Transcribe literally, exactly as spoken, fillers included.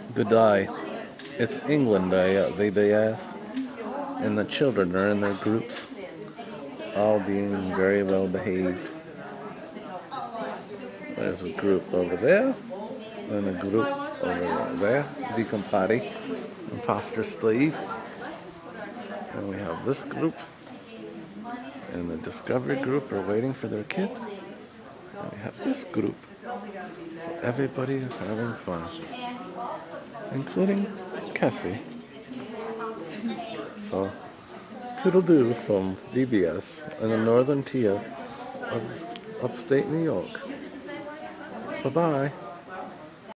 Good day. It's England Day at V B S, and the children are in their groups, all being very well behaved. There's a group over there, and a group over there, Deacon Patty, and Pastor Steve. And we have this group, and the Discovery group are waiting for their kids. And we have this group. So everybody is having fun, including Cassie. So, toodle-doo from V B S in the northern tier of upstate New York. Bye-bye.